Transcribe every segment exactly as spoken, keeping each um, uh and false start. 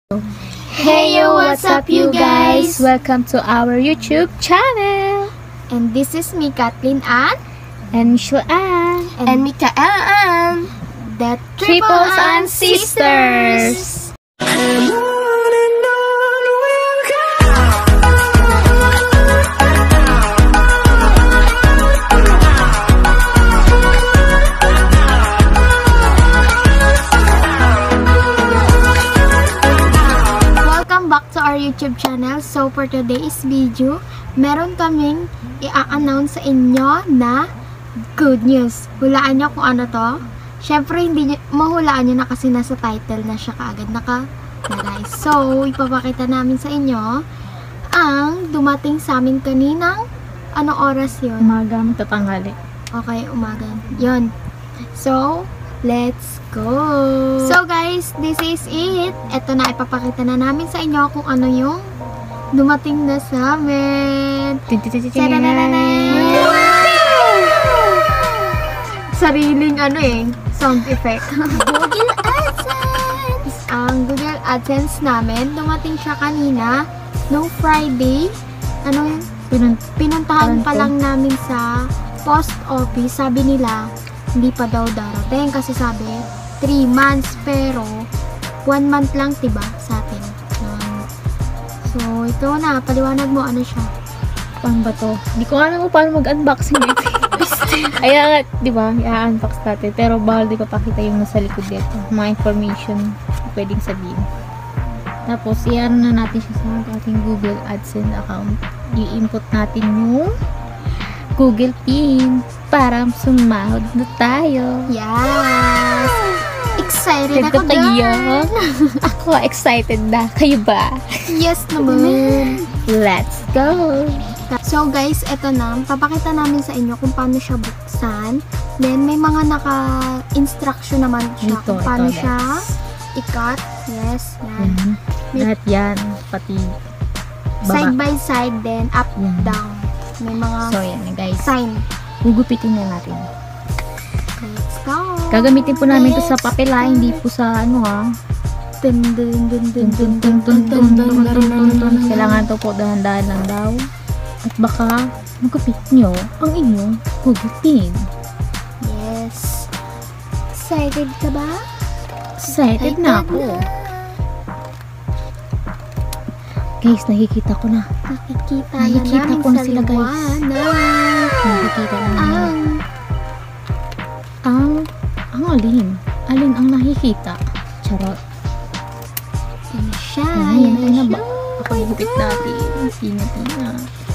Hey yo, what's up you guys? Welcome to our YouTube channel. And this is me, Kathleen Ann. And Michelle Ann. And Mika Ann. The Triple Triples Ann Ann Sisters. Sisters. Welcome back to our YouTube channel. So for today's video, meron kaming i-announce sa inyo na good news. Hulaan nyo kung ano to. Syempre, hindi nyo, mahulaan nyo na kasi nasa title na siya kaagad naka na guys. So, ipapakita namin sa inyo ang dumating sa amin kaninang anong oras yun? Umaga, matatanghali. Okay, umaga. Yun. So, let's go! So guys, this is it. Ito na, ipapakita na namin sa inyo kung ano yung dumating na sa amin. Sariling ano eh, sound effect. Google AdSense! Ang Google AdSense namin, dumating siya kanina, no Friday. Ano yun? Pinun Pinuntahan pa Pinunto. lang namin sa post office. Sabi nila, hindi pa daw darating kasi sabi, three months pero one month lang diba sa atin. Yun. So, ito na, paliwanag mo ano siya. Paano ba to? Hindi ko alam kung paano mag-unboxing ito. Kaya nga, di ba, i-unbox natin. Pero bawal di ko pakita yung nasa likod dito. Mga information na pwedeng sabihin. Tapos, i-ano na natin siya sa ating Google AdSense account. I-input natin yung Google PIN para sumahod na tayo. Yes! Excited ako kayo. dyan! Ako, excited na. Kayo ba? Yes naman! Let's go! So guys, eto na. Papakita namin sa inyo kung paano siya buksan. Then, may mga naka-instruction naman siya Dito, kung paano ito, siya guys. i-cut. Yes, yan. Yan. May- Lahat yan. Pati baba. Side by side, then up, Yan. down. May mga So, yan na guys. sign. Gugupitin na natin. Let's go! Gagamitin po namin ito sa Let's papel ha, go. hindi po sa ano ha. Dun, dun, dun, dun, Tun, dun, tun, dun, tun, tun, dun, tun, dun, tun, dun, tun, tun. dun. Kailangan to po dahan-dahan lang daw. At baka magupit nyo ang inyong gugupitin. Yes. Excited ka ba? Excited na ako. Guys, nakikita ko na. Nakikita, Nakikita na namin ko na sa sila, guys. liwanag. Nakikita na namin. Ang Ang, ang alin? Alin ang nakikita? Charot. yan na siya. Ayan, Yan ayan na na ba? siya. Ako gupit natin. Tina-tina.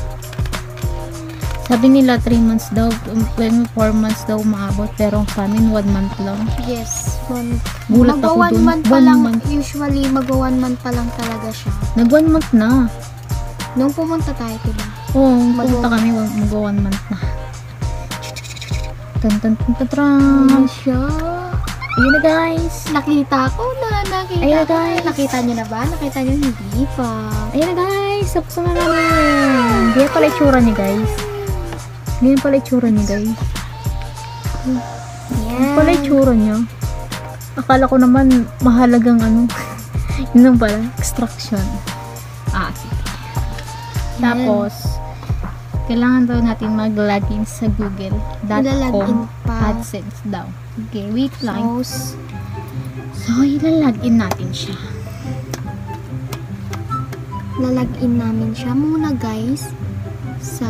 Sabi nila three months daw, when four months daw maabot, pero sa amin one month lang. Yes. One, Gulat ako magwa one dun. month pa One lang. month. Usually, magwa one month pa lang talaga siya. Nag one month na. Nung pumunta tayo, diba? Oo, Mag- pumunta kami, mag one month na. Tan tan tan tan tan. Yan siya. Ayun na guys. Nakita ko na. Nakita Ayun na ko. guys. Nakita niyo na ba? Nakita niyo hindi pa. Ayun na guys. Tapos na namin. Ganyan pala itsura niya guys. Ganyan pala itsura niya guys. Yan. Ganyan pala itsura niya. Akala ko naman mahalagang ano. Yun lang pala. Extraction. Ah, sige. Yan. Tapos, kailangan daw natin mag-login sa google dot Ilalagin com pa. AdSense daw. Okay, wait lang. So, So, ilalagin natin siya. lalagin namin siya muna guys sa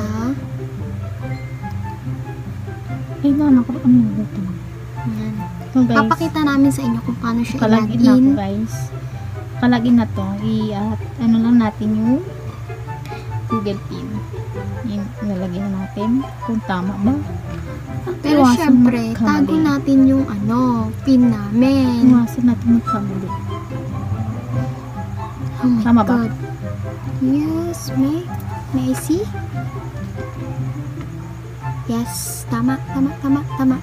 Ay, na, naku, ano ito? yan. So, guys, Papakita namin sa inyo kung paano siya kalagin na to, ilagin. guys. Kalagin na to. I, at, ano lang natin yung Google PIN. Yung lalagyan natin kung tama ba. At Pero iwasan syempre, magkamali. tago natin yung ano, pin namin. Iwasan natin magkamali. Oh my Tama ba? God. Yes, may, may I see? Yes, tama, tama, tama, tama.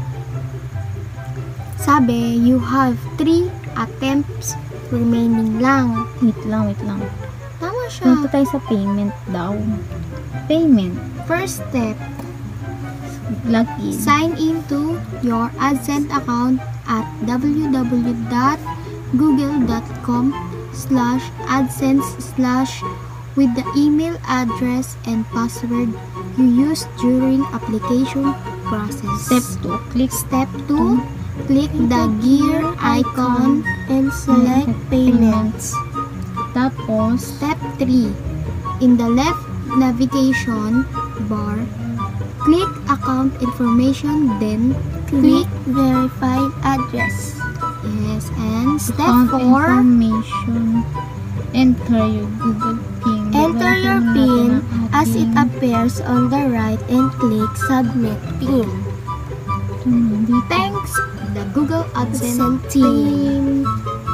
Sabi, you have three attempts remaining lang. Wait lang, wait lang. Tama siya. Punta tayo sa payment daw. Payment. First step, Login. sign into your AdSense account at w w w dot google dot com slash adsense slash with the email address and password you used during application process. Step two. Click Step two. Click the gear icon and select payments. Tapos, Step three. In the left navigation bar, click account information, then click verified address. Yes, and step account four, information. Enter your Google PIN. enter your Gagawin PIN natin ang as it ating- appears on the right and click submit PIN. Ito na, dito. Thanks, the Google AdSense team.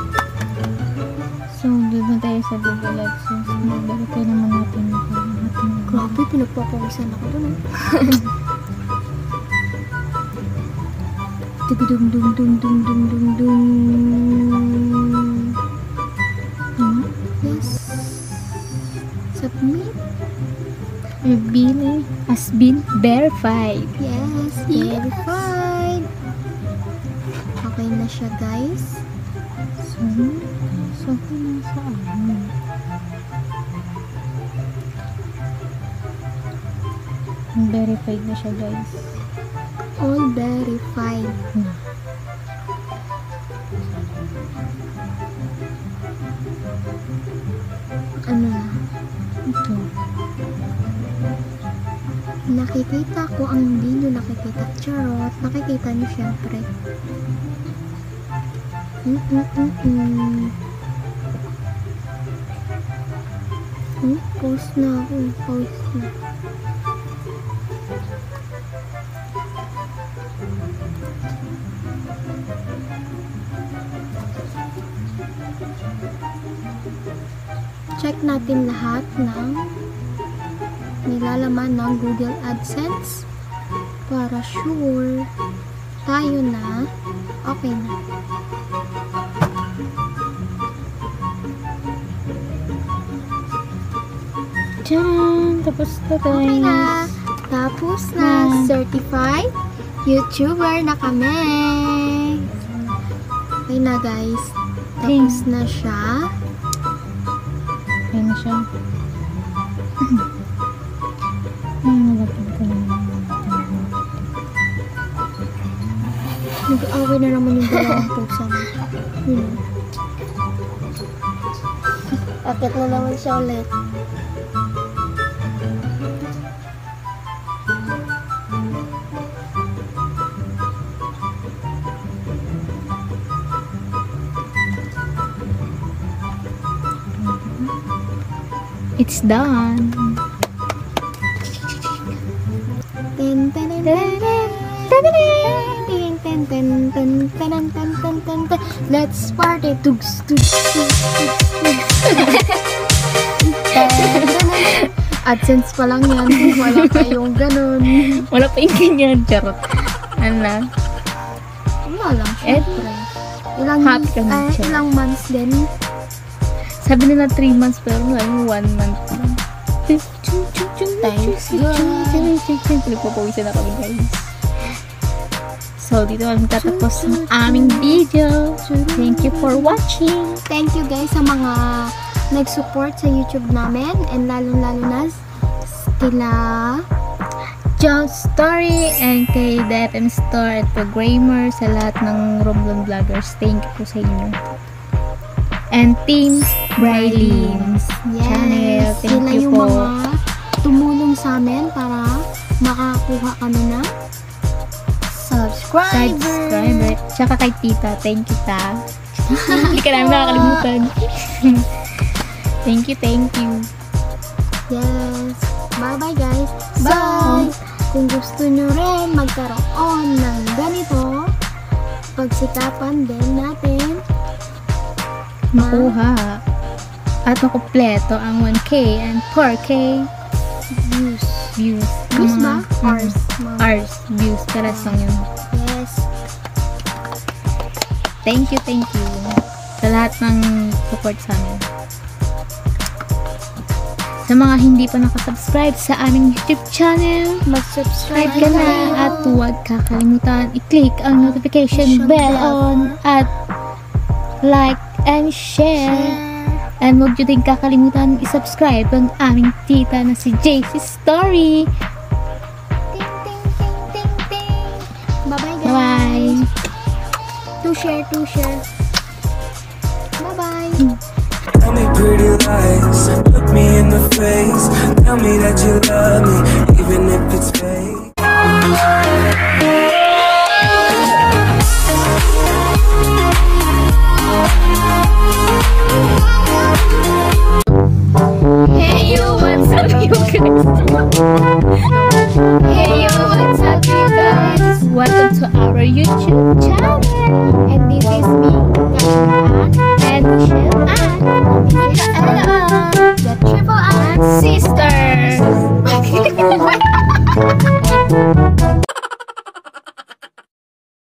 So, doon na tayo sa Google AdSense. Mag-verify naman natin yung ating Grabe, pinagpapawisan ako doon. Dum dum dum dum dum dum dum. ano? Yes. Submit. Your bill has been verified. Yes, verified. Okay na siya, guys. So, so, sa amin. Verified na siya, guys. All verified. Hmm. Ano na? Ito. Nakikita ko ang hindi nyo nakikita. Charot. Nakikita nyo syempre. Mm-mm-mm-mm. Hmm? Post na ako. Post na. Check natin lahat ng nilalaman ng Google AdSense para sure tayo na okay na. Tiyaan! Tapos na tayo. Okay na. Tapos na. Hmm. Certified YouTuber na kami. Okay na, guys. Tapos na siya. Okay na siya. Ayun, nalapin ko na naman. Nag-away na naman yung dalawang pusa na. Yun. Akit na naman siya ulit. It's done. Ten ten ten ten ten ten ten ten ten ten ten ten ten. Let's party. Tugs tugs tugs tugs. AdSense pa lang yan. Wala pa yung ganun. Wala pa yung ganyan. Charot. Ano na? Wala lang. Eh, Syempre. Ilang, happy ka na ay, siya. ilang months din. Sabi nila three months pero wala yung one month. Thanks, God. Pinagpapawisan na kami, guys. So, dito kami tatapos ng aming video. Thank you for watching. Thank you guys sa mga nag-support sa YouTube namin and lalong-lalo na kila John's Story and kay The F M Store at Programmer sa lahat ng Romblon Vloggers. Thank you po sa inyo. And Team Brylins channel. Thank sila you yung po. mga tumulong sa amin para makakuha kami ng subscriber. Subscriber. Tsaka kay Tita. Thank you, Ta. Hindi ka namin nakakalimutan. Thank you, thank you. Yes. Bye-bye guys. Bye. So, kung gusto nyo rin magkaroon ng ganito, pagsikapan din natin Makuha. At makumpleto ang one K and four K views. views. Views Ang ba? mga- mm, Hours. Mga- Hours. Views. Karas lang yun. Yes. Thank you, thank you. Sa lahat ng support sa amin. Sa mga hindi pa nakasubscribe sa aming YouTube channel, Mag-subscribe subscribe ka na at huwag kakalimutan i-click ang notification Notification bell bell. on at like and share. Share. And huwag nyo din kakalimutan i-subscribe ang aming tita na si J C Story. Ting, ting, ting, ting, ting. Bye-bye, guys. Bye-bye. To share, to share. Bye-bye. Tell me pretty lies, look me in the face. Tell me that you love me, even if it's fake.